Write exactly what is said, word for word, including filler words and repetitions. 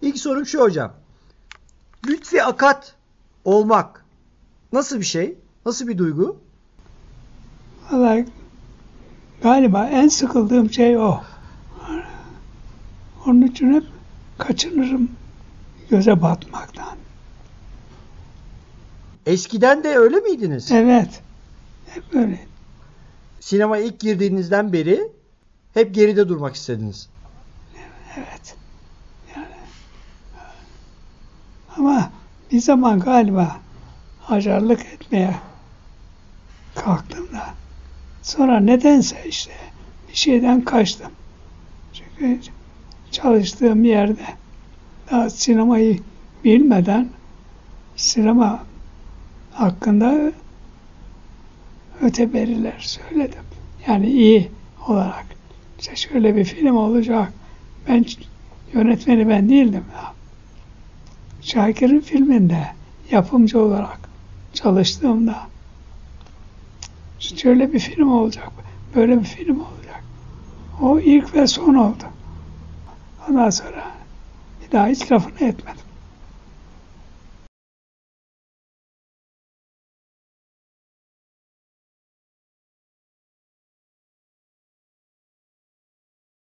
İlk sorum şu hocam. Lütfi Akat olmak nasıl bir şey? Nasıl bir duygu? Vallahi galiba en sıkıldığım şey o. Onun için hep kaçınırım göze batmaktan. Eskiden de öyle miydiniz? Evet. Hep öyle. Sinemaya ilk girdiğinizden beri hep geride durmak istediniz. Evet. Yani, ama bir zaman galiba acarlık etmeye kalktım da sonra nedense işte bir şeyden kaçtım. Çünkü çalıştığım yerde daha sinemayı bilmeden sinema hakkında öteberiler söyledim. Yani iyi olarak. İşte şöyle bir film olacak. Ben yönetmeni ben değildim ya. Şakir'in filminde yapımcı olarak çalıştığımda şöyle bir film olacak. Böyle bir film olacak. O ilk ve son oldu. Ondan sonra bir daha hiç lafını etmedim.